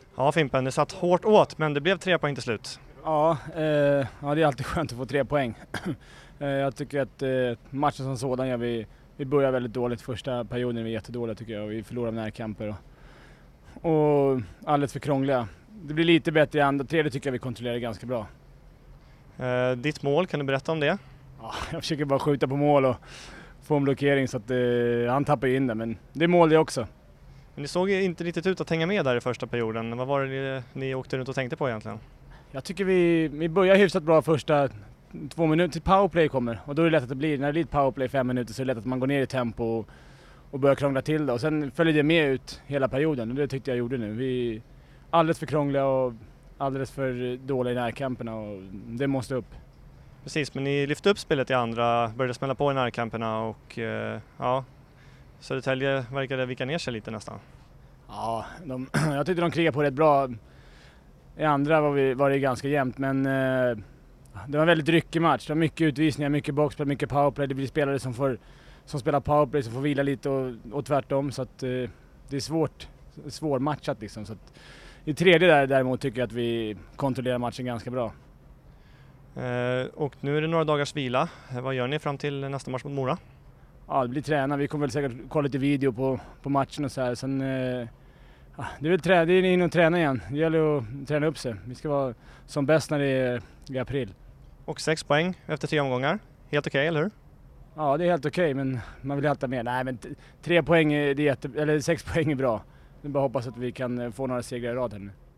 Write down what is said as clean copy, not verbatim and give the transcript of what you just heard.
Ja Fimpen, det satt hårt åt men det blev 3 poäng till slut. Ja, det är alltid skönt att få 3 poäng. Jag tycker att matchen som sådan gör vi börjar väldigt dåligt. Första perioden är vi jättedåliga tycker jag och vi förlorar närkamper och alldeles för krångliga. Det blir lite bättre i andra, tredje tycker jag vi kontrollerar ganska bra. Ditt mål, kan du berätta om det? Ja, jag försöker bara skjuta på mål och få en blockering så att han tappar in det, men det är mål det också. Men det såg ju inte riktigt ut att hänga med där i första perioden. Vad var det ni åkte runt och tänkte på egentligen? Jag tycker vi börjar hyfsat bra första 2 minuter till powerplay kommer. Och då är det lätt att det blir, när det blir ett powerplay 5 minuter så är det lätt att man går ner i tempo och börjar krångla till det. Och sen följer det med ut hela perioden och det tyckte jag gjorde nu. Vi är alldeles för krångliga och alldeles för dåliga i närkamperna och det måste upp. Precis, men ni lyfte upp spelet i andra, började smälla på i närkamperna och ja, Södertälje verkade vika ner sig lite nästan. Ja, jag tyckte de krigade på rätt bra. I andra var det ganska jämnt, men det var en väldigt ryckig match. Det var mycket utvisningar, mycket boxplay, mycket powerplay. Det blir spelare som spelar powerplay som får vila lite och tvärtom. Så att, det är svårmatchat liksom. Så att, i tredje däremot tycker jag att vi kontrollerar matchen ganska bra. Och nu är det några dagars vila. Vad gör ni fram till nästa match mot Mora? Ja, det blir träna. Vi kommer väl säkert kolla lite video på matchen och så här. Sen, det är in och träna igen. Det gäller att träna upp sig. Vi ska vara som bäst när det är i april. Och 6 poäng efter 3 omgångar. Helt okej, eller hur? Ja, det är helt okej, men man vill alltid mer. Nej, men 3 poäng eller 6 poäng är bra. Vi bara hoppas att vi kan få några segrar i rad här nu.